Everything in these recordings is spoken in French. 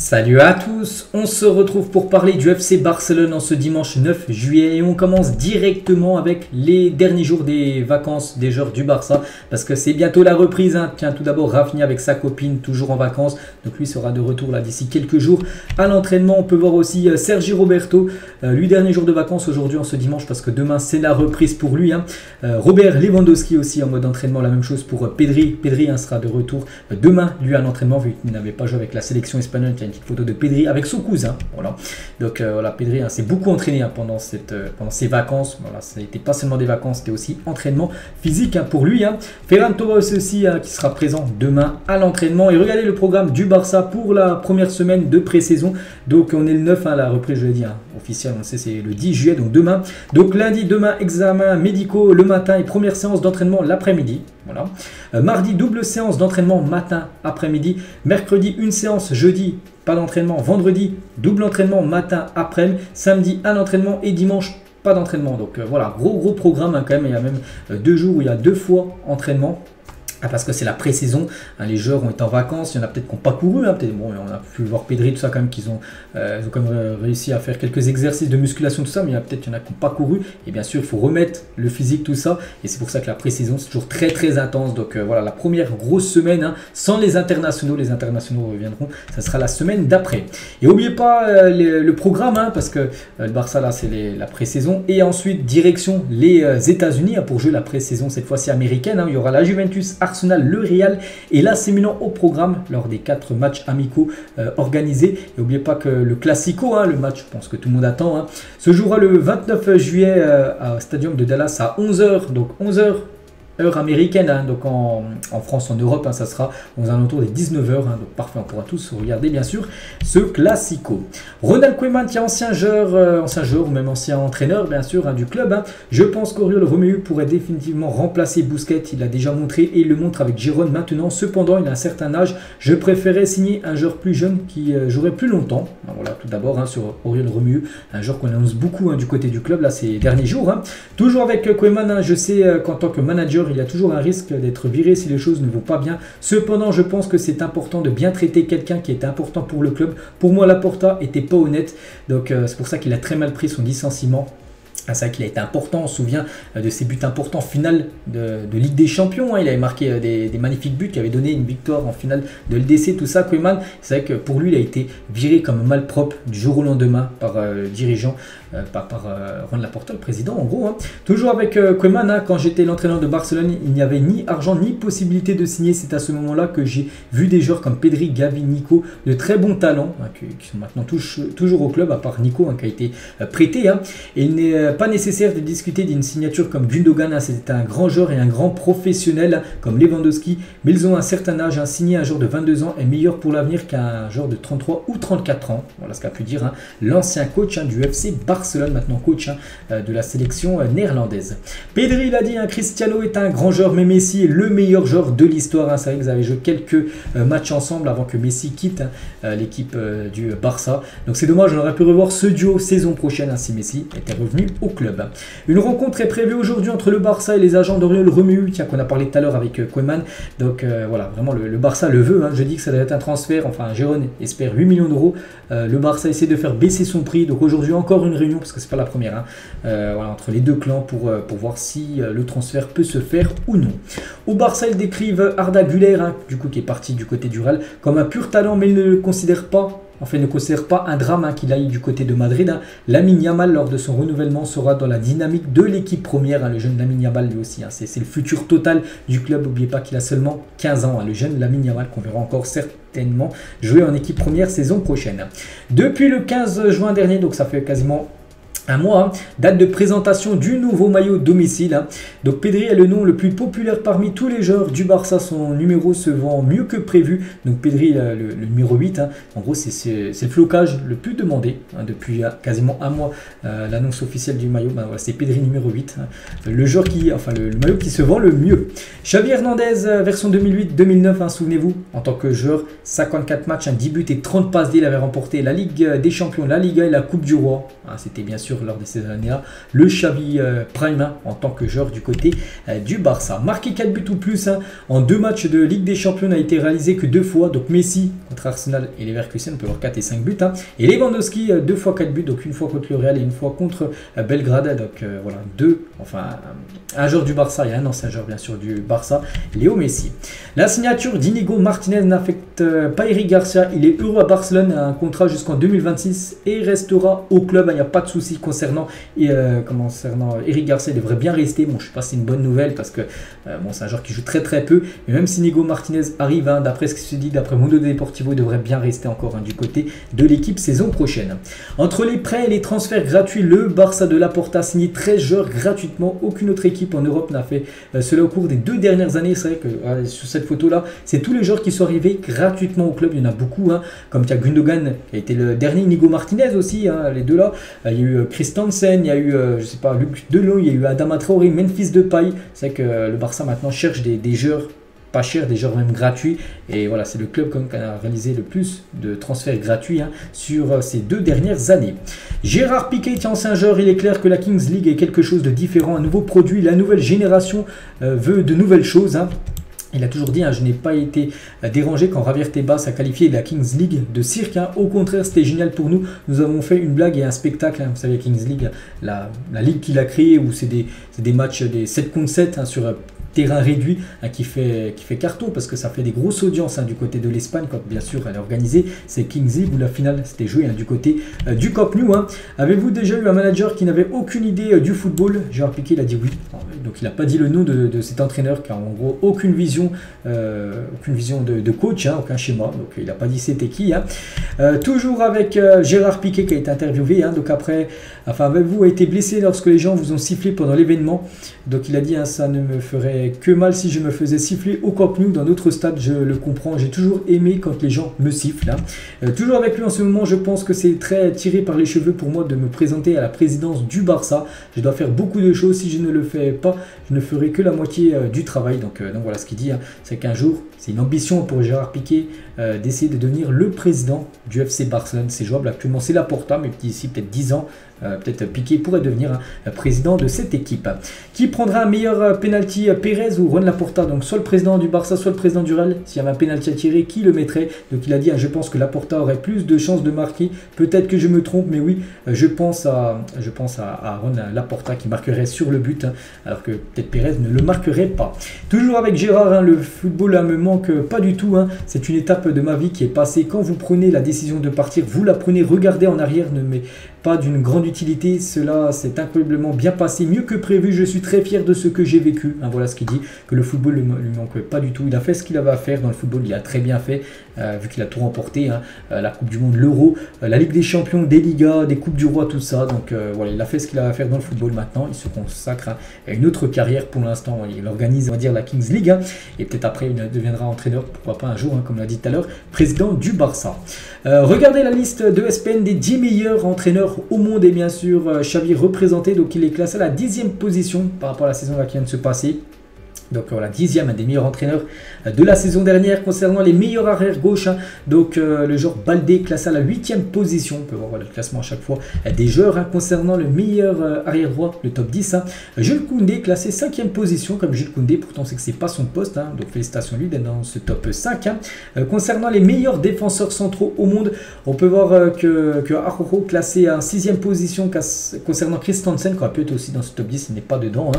Salut à tous, on se retrouve pour parler du FC Barcelone en ce dimanche 9 juillet et on commence directement avec les derniers jours des vacances des joueurs du Barça parce que c'est bientôt la reprise. Tiens, tout d'abord Rafinha avec sa copine toujours en vacances, donc lui sera de retour là d'ici quelques jours à l'entraînement. On peut voir aussi Sergi Roberto, lui dernier jour de vacances aujourd'hui en ce dimanche parce que demain c'est la reprise pour lui. Robert Lewandowski aussi en mode entraînement, la même chose pour Pedri. Pedri sera de retour demain lui à l'entraînement vu qu'il n'avait pas joué avec la sélection espagnole. Une petite photo de Pedri avec son cousin. Voilà. Donc voilà, Pedri s'est beaucoup entraîné pendant ces vacances. Voilà, ça n'était pas seulement des vacances, c'était aussi entraînement physique pour lui. Ferran Torres aussi qui sera présent demain à l'entraînement. Et regardez le programme du Barça pour la première semaine de pré-saison. Donc on est le 9, la reprise je l'ai dit, officielle, on sait c'est le 10 juillet, donc demain. Donc lundi, demain, examen médicaux le matin et première séance d'entraînement l'après-midi. Voilà. Mardi, double séance d'entraînement matin, après-midi. Mercredi, une séance jeudi, pas d'entraînement. Vendredi, double entraînement matin, après-midi. Samedi, un entraînement et dimanche, pas d'entraînement. Donc voilà, gros programme quand même. Il y a même 2 jours où il y a 2 fois entraînement. Parce que c'est la pré-saison, les joueurs ont été en vacances, il y en a peut-être qui n'ont pas couru, peut-être, bon, on a pu voir Pedri, tout ça quand même, ils ont quand même réussi à faire quelques exercices de musculation, tout ça, mais il y en a peut-être qui n'ont pas couru, et bien sûr il faut remettre le physique, tout ça, et c'est pour ça que la pré-saison c'est toujours très intense. Donc voilà, la première grosse semaine, sans les internationaux reviendront, ça sera la semaine d'après. Et n'oubliez pas le programme, parce que le Barça là c'est la pré-saison, et ensuite direction les États-Unis pour jouer la pré-saison cette fois-ci américaine. Il y aura la Juventus, Arsenal, le Real et l'AC Milan au programme lors des 4 matchs amicaux organisés. Et n'oubliez pas que le Classico, le match je pense que tout le monde attend, se jouera le 29 juillet au Stadium de Dallas à 11 h, donc 11 h heure américaine, donc en France, en Europe, ça sera aux alentours des 19 h, donc parfait, on pourra tous regarder bien sûr ce Classico. Ronald Koeman, qui est ancien joueur ou même ancien entraîneur bien sûr du club, je pense qu'Oriol Romeu pourrait définitivement remplacer Busquets, il l'a déjà montré et il le montre avec Girone maintenant. Cependant il a un certain âge, je préférais signer un joueur plus jeune qui jouerait plus longtemps. Voilà, tout d'abord sur Oriol Romeu, un joueur qu'on annonce beaucoup du côté du club là ces derniers jours. Toujours avec Koeman, je sais qu'en tant que manager il y a toujours un risque d'être viré si les choses ne vont pas bien. Cependant, je pense que c'est important de bien traiter quelqu'un qui est important pour le club. Pour moi, Laporta n'était pas honnête. Donc, c'est pour ça qu'il a très mal pris son licenciement. C'est vrai qu'il a été important, on se souvient de ses buts importants en finale de Ligue des Champions. Il avait marqué des magnifiques buts qui avaient donné une victoire en finale de LDC, tout ça. Koeman, c'est vrai que pour lui, il a été viré comme malpropre du jour au lendemain par le dirigeant, par Juan Laporta, le président en gros. Toujours avec Koeman, quand j'étais l'entraîneur de Barcelone, il n'y avait ni argent ni possibilité de signer. C'est à ce moment-là que j'ai vu des joueurs comme Pedri, Gavi, Nico, de très bons talents qui sont maintenant toujours au club, à part Nico qui a été prêté. Et il n'est pas nécessaire de discuter d'une signature comme Gundogan, c'était un grand joueur et un grand professionnel comme Lewandowski, mais ils ont un certain âge. Signer un joueur de 22 ans est meilleur pour l'avenir qu'un joueur de 33 ou 34 ans. Voilà ce qu'a pu dire l'ancien coach du FC Barcelone, maintenant coach de la sélection néerlandaise. Pedri l'a dit, Cristiano est un grand joueur, mais Messi est le meilleur joueur de l'histoire. C'est vrai qu'ils avaient joué quelques matchs ensemble avant que Messi quitte l'équipe du Barça. Donc c'est dommage, on aurait pu revoir ce duo saison prochaine si Messi était revenu au club. Une rencontre est prévue aujourd'hui entre le Barça et les agents d'Oriol Romeu, qu'on a parlé tout à l'heure avec Koeman. Donc voilà, vraiment le Barça le veut. Je dis que ça doit être un transfert, enfin Girone espère 8 millions d'euros. Le Barça essaie de faire baisser son prix. Donc aujourd'hui encore une réunion, parce que c'est pas la première, voilà, entre les deux clans pour voir si le transfert peut se faire ou non. Au Barça, ils décrivent Arda Güler, du coup qui est parti du côté du Real, comme un pur talent, mais ils ne le considèrent pas. En fait, ne considère pas un drame qu'il aille du côté de Madrid. Lamine Yamal, lors de son renouvellement, sera dans la dynamique de l'équipe première. Le jeune Lamine Yamal, lui aussi, c'est le futur total du club. N'oubliez pas qu'il a seulement 15 ans. Le jeune Lamine Yamal, qu'on verra encore certainement jouer en équipe première saison prochaine. Depuis le 15 juin dernier, donc ça fait quasiment un mois, date de présentation du nouveau maillot domicile. Donc Pedri est le nom le plus populaire parmi tous les joueurs du Barça. Son numéro se vend mieux que prévu. Donc Pedri, le numéro 8, en gros c'est le flocage le plus demandé depuis quasiment un mois. L'annonce officielle du maillot, voilà, c'est Pedri numéro 8. Le joueur le maillot qui se vend le mieux. Xavi Hernandez, version 2008-2009, souvenez-vous, en tant que joueur, 54 matchs, 10 buts et 30 passes D. Il avait remporté la Ligue des Champions, la Liga et la Coupe du Roi. C'était bien sûr sûr lors de ces années-là le Xavi Prime en tant que joueur du côté du Barça. Marqué 4 buts ou plus en 2 matchs de Ligue des Champions n'a été réalisé que 2 fois, donc Messi contre Arsenal et Leverkusen, on peut voir 4 et 5 buts, et Lewandowski 2 fois 4 buts, donc une fois contre le Real et une fois contre Belgrade, donc voilà, un joueur du Barça et un ancien joueur bien sûr du Barça, Léo Messi. La signature d'Inigo Martinez n'affecte pas Eric Garcia, il est heureux à Barcelone, un contrat jusqu'en 2026 et restera au club, il n'y a pas de souci concernant Eric Garcia, il devrait bien rester. Bon, je ne sais pas si c'est une bonne nouvelle parce que c'est un joueur qui joue très très peu, mais même si Inigo Martinez arrive, d'après ce qui se dit, d'après Mundo Deportivo, il devrait bien rester encore du côté de l'équipe saison prochaine. Entre les prêts et les transferts gratuits, le Barça de Laporta a signé 13 joueurs gratuitement, aucune autre équipe en Europe n'a fait cela au cours des 2 dernières années. C'est vrai que sur cette photo là, c'est tous les joueurs qui sont arrivés gratuitement au club, il y en a beaucoup, comme il y a Gundogan qui a été le dernier, Inigo Martinez aussi, les deux là, il y a eu Christensen, il y a eu je sais pas, Luc Delon, il y a eu Adama Traoré, Memphis Depay. C'est vrai que le Barça maintenant cherche des joueurs pas chers, des joueurs même gratuits, et voilà, c'est le club qui a réalisé le plus de transferts gratuits sur ces 2 dernières années. Gérard Piqué, ancien joueur, il est clair que la Kings League est quelque chose de différent, un nouveau produit, la nouvelle génération veut de nouvelles choses. Il a toujours dit, je n'ai pas été dérangé quand Javier Tebas a qualifié la Kings League de cirque. Au contraire, c'était génial pour nous. Nous avons fait une blague et un spectacle. Vous savez, la Kings League, la ligue qu'il a créée, où c'est des matchs des 7 contre 7 sur terrain réduit, qui fait carton parce que ça fait des grosses audiences du côté de l'Espagne quand bien sûr elle est organisée. C'est Kings League où la finale c'était joué du côté du Camp Nou. Avez-vous déjà eu un manager qui n'avait aucune idée du football? Gérard Piqué, il a dit oui. Donc il n'a pas dit le nom de cet entraîneur qui a en gros aucune vision de coach, aucun schéma. Donc il n'a pas dit c'était qui. Toujours avec Gérard Piqué qui a été interviewé. Donc avez-vous été blessé lorsque les gens vous ont sifflé pendant l'événement? Donc il a dit ça ne me ferait que mal si je me faisais siffler au Camp Nou. Dans d'autres stades, je le comprends. J'ai toujours aimé quand les gens me sifflent. Toujours avec lui en ce moment, je pense que c'est très tiré par les cheveux pour moi de me présenter à la présidence du Barça. Je dois faire beaucoup de choses. Si je ne le fais pas, je ne ferai que la moitié du travail. Donc voilà ce qu'il dit. C'est qu'un jour, c'est une ambition pour Gérard Piqué d'essayer de devenir le président du FC Barcelone. C'est jouable actuellement, c'est Laporta, mais d'ici peut-être 10 ans, peut-être Piqué pourrait devenir président de cette équipe. Qui prendra un meilleur penalty, Pérez ou Juan Laporta? Donc soit le président du Barça, soit le président du Real. S'il y avait un penalty à tirer, qui le mettrait? Donc il a dit, je pense que Laporta aurait plus de chances de marquer. Peut-être que je me trompe, mais oui, je pense à Juan Laporta qui marquerait sur le but, alors que peut-être Pérez ne le marquerait pas. Toujours avec Gérard, le football me manque pas du tout. C'est une étape de ma vie qui est passée. Quand vous prenez la décision de partir, vous la prenez, regardez en arrière, ne met pas d'une grande utilité, cela s'est incroyablement bien passé, mieux que prévu, je suis très fier de ce que j'ai vécu. Voilà ce qu'il dit, que le football ne lui manque pas du tout, il a fait ce qu'il avait à faire dans le football, il a très bien fait, vu qu'il a tout remporté, la Coupe du Monde, l'Euro, la Ligue des Champions, des Ligas, des Coupes du Roi, tout ça, donc voilà, il a fait ce qu'il avait à faire dans le football. Maintenant, il se consacre à une autre carrière pour l'instant, il organise, on va dire, la Kings League, et peut-être après il deviendra entraîneur, pourquoi pas un jour, comme l'a dit tout à l'heure, président du Barça. Regardez la liste de ESPN des 10 meilleurs entraîneurs au monde, et bien sûr Xavi représenté, donc il est classé à la 10e position par rapport à la saison qui vient de se passer. Donc voilà, 10e, un des meilleurs entraîneurs de la saison dernière. Concernant les meilleurs arrières gauche, donc le joueur Baldé classé à la 8e position. On peut voir le classement à chaque fois des joueurs. Concernant le meilleur arrière droit, le top 10, Jules Koundé classé 5e position, comme Jules Koundé, pourtant c'est que c'est pas son poste, donc félicitations à lui d'être dans ce top 5. Concernant les meilleurs défenseurs centraux au monde, on peut voir que Araujo classé à 6e position. Concernant Christensen, qui aurait pu être aussi dans ce top 10, il n'est pas dedans.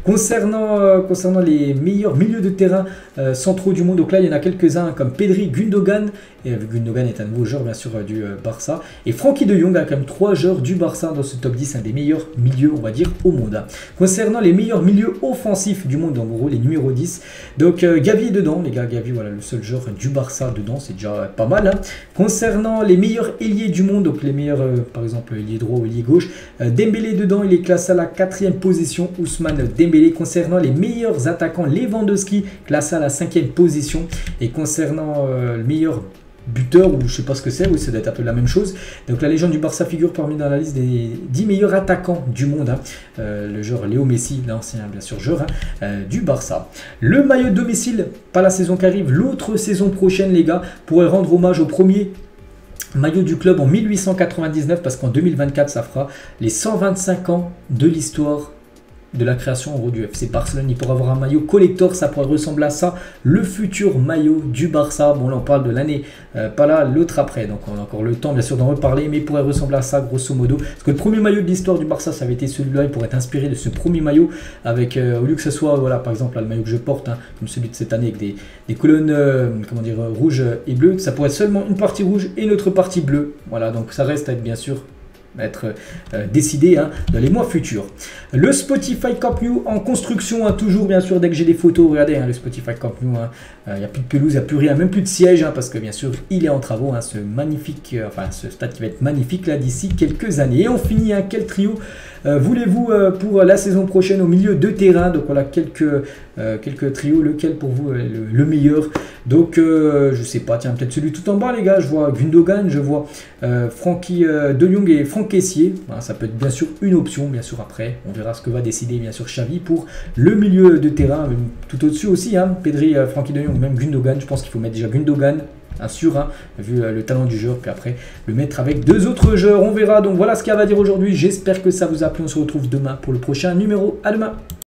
Concernant les meilleurs milieux de terrain centraux du monde, donc là il y en a quelques-uns comme Pedri, Gundogan, et Gundogan est un nouveau joueur bien sûr du Barça, et Frenkie de Jong a quand même 3 joueurs du Barça dans ce top 10, un des meilleurs milieux on va dire au monde. Concernant les meilleurs milieux offensifs du monde, en gros les numéros 10, donc Gavi est dedans les gars, Gavi voilà le seul joueur du Barça dedans, c'est déjà pas mal. Concernant les meilleurs ailiers du monde, donc les meilleurs par exemple ailier droit ou ailier gauche, Dembélé dedans, il est classé à la 4e position, Ousmane Dembélé. Concernant les meilleurs attaquants, Lewandowski classé à la 5e position, et concernant le meilleur buteur, ou je sais pas ce que c'est, oui ça doit être un peu la même chose, donc la légende du Barça figure parmi dans la liste des 10 meilleurs attaquants du monde, le joueur Léo Messi, l'ancien bien sûr joueur du Barça. Le maillot de domicile, pas la saison qui arrive, l'autre saison prochaine les gars, pourrait rendre hommage au premier Maillot du club en 1899 parce qu'en 2024 ça fera les 125 ans de l'histoire de la création en gros du FC Barcelone. Il pourra avoir un maillot collector, ça pourrait ressembler à ça, le futur maillot du Barça. Bon là on parle de l'année, pas là, l'autre après, donc on a encore le temps bien sûr d'en reparler, mais il pourrait ressembler à ça grosso modo, parce que le premier maillot de l'histoire du Barça ça avait été celui-là. Il pourrait être inspiré de ce premier maillot avec, au lieu que ce soit, voilà, par exemple là, le maillot que je porte, hein, comme celui de cette année avec des colonnes comment dire, rouges et bleues, ça pourrait être seulement une partie rouge et une autre partie bleue. Voilà, donc ça reste à être bien sûr être décidé hein, dans les mois futurs. Le Spotify Camp Nou en construction, hein, toujours bien sûr. Dès que j'ai des photos, regardez hein, le Spotify Camp Nou, il n'y a plus de pelouse, il n'y a plus rien, même plus de siège, hein, parce que bien sûr il est en travaux, hein, ce magnifique, enfin ce stade qui va être magnifique là d'ici quelques années. Et on finit, hein, quel trio voulez-vous pour la saison prochaine au milieu de terrain? Donc voilà quelques trios, lequel pour vous est le meilleur? Donc je sais pas, tiens, peut-être celui tout en bas les gars. Je vois Gundogan, je vois Frankie de Jong et Franck Kessié. Voilà, ça peut être bien sûr une option, bien sûr après on verra ce que va décider bien sûr Xavi pour le milieu de terrain, tout au-dessus aussi, hein, Pedri, Frankie de Jong, même Gundogan. Je pense qu'il faut mettre déjà Gundogan, sûr, hein, vu le talent du joueur, puis après le mettre avec deux autres joueurs, on verra. Donc voilà ce qu'il y a à dire aujourd'hui, j'espère que ça vous a plu, on se retrouve demain pour le prochain numéro, à demain.